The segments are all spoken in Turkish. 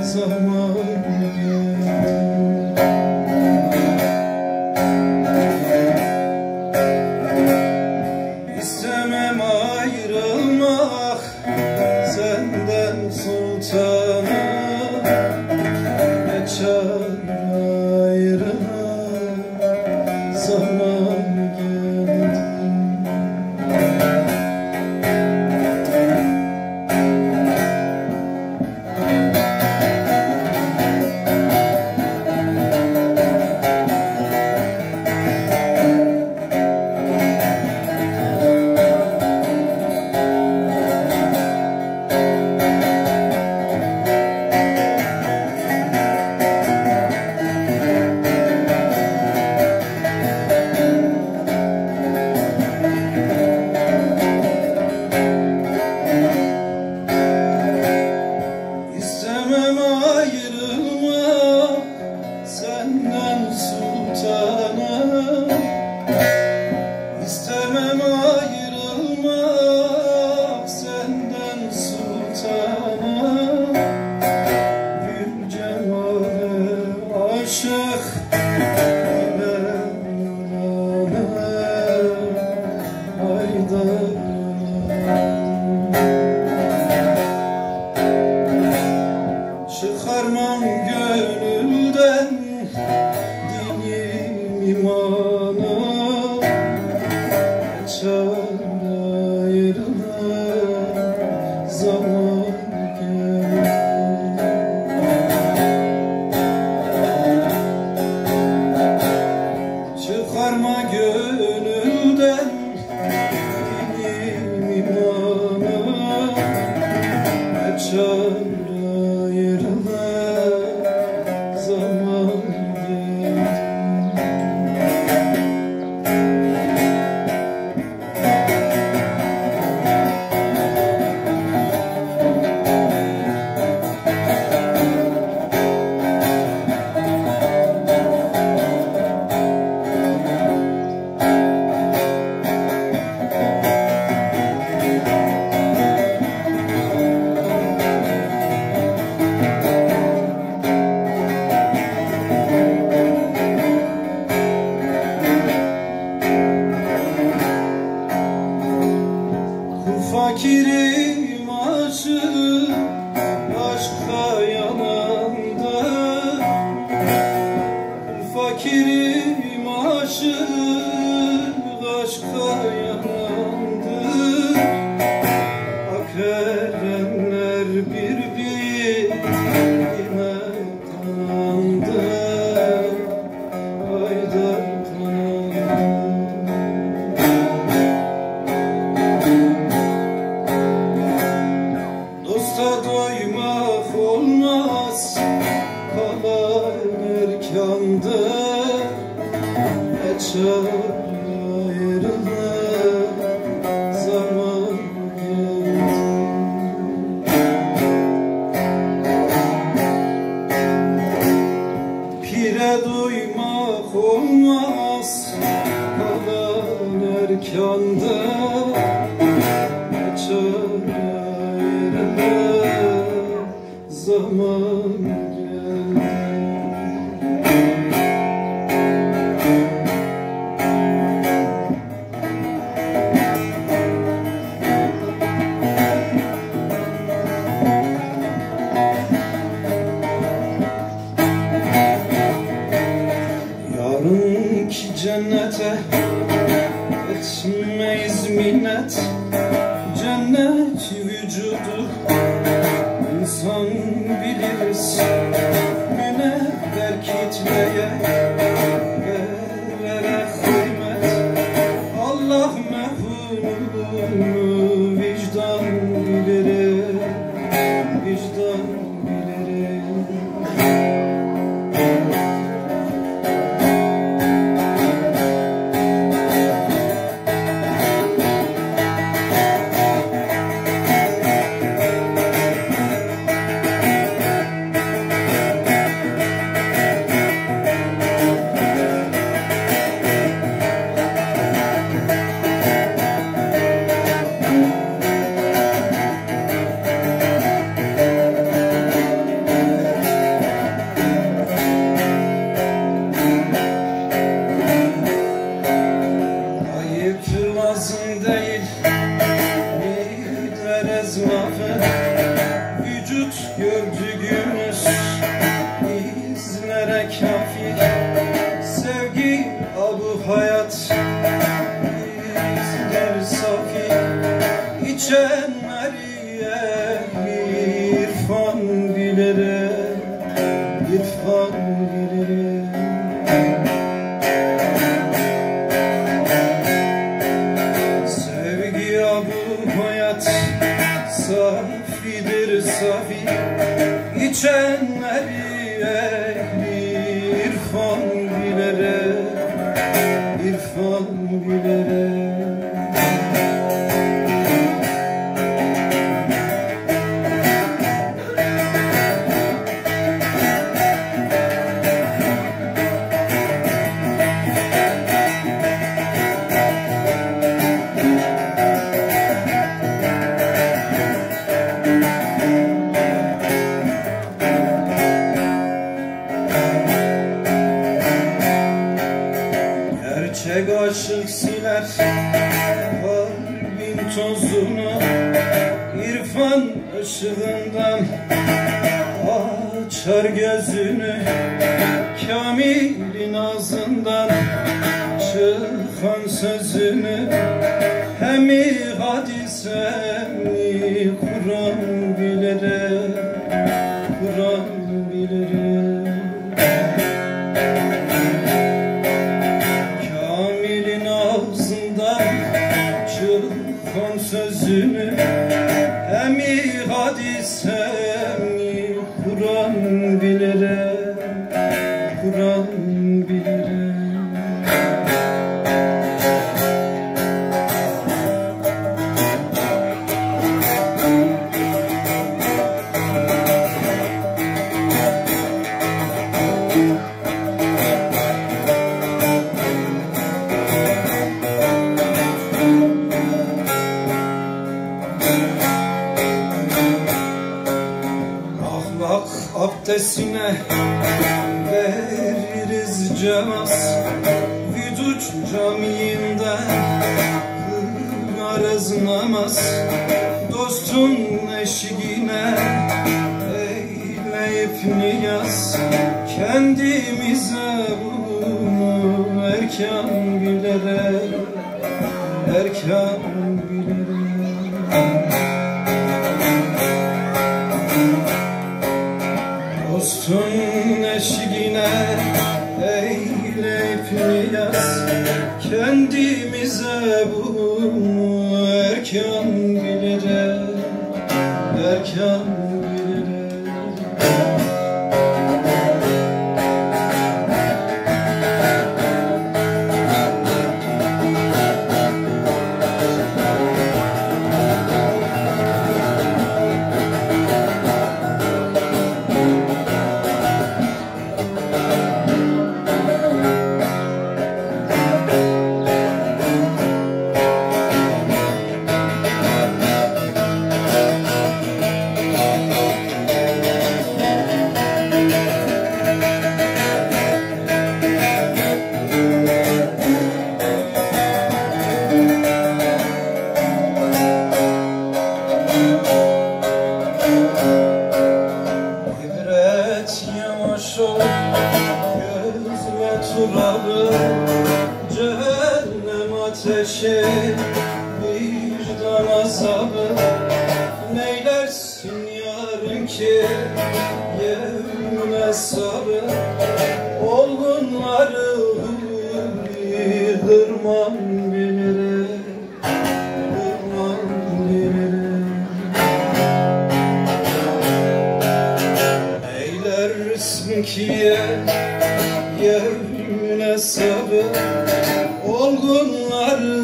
zaman geldi. İstemem ayrılmak senden sultanım, ne çare ayrılık zaman geldi. İstemem ayrılmak senden sultanım, İstemem ayrılmak senden sultanım. Gül cemale aşık ile nuranım, haydarım. Çıkarmam gönülden dinim imanım, ne çare ayrılık zaman geldi. Çıkarma gönülden dinim imanım, ne çare zaman geldi. Fakirim aşık aşka yanandı, fakirim aşık aşka yanandı. Ak erenler birbirine kandı, haydar kandı. Dosta doymak olmaz, kalan erkanda, ne çare ayrılık zaman geldi. Pire doymak olmaz, kalan erkanda, ne çare zaman geldi. Yarınki cennete etmeyiz minnet, cennet vücudu İnsan biliriz münevver kitleye, verere kıymet. Allah mehvunu vicdan bilir, vicdan bilir. içenleri irfan bilere, irfan bilere. Gerçek aşık siler kalbin tozunu, irfan ışığından açar gözünü. Kamil'in ağzından çıkan sözünü hem hadis hem Kur'an bilere, Kur'an bilere. Çıkan sözünü hem hadis hem Kur'an bilere, Kur'an bilere. Abdestine veririz cevaz, Vücut Camii'nden kılarız namaz. Dostun eşiğine eyleyip niyaz, kendimize bunu erkan bilere, erkan bilere. Dostun eşiğine eyleyip niyaz, kendimize bunu erkan bilere, erkan bilere. Göz ve turabı cehennem ateşi, vicdan azabı. Neylersin yarın ki yevmin hesabı, olgunları hırman bilire, hırman bilire. Neylersin ki yevmin hesabı, olgunları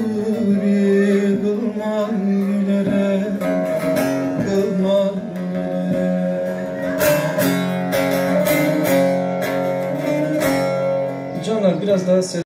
kılman bilere, kılman bilere. Canlar biraz daha ses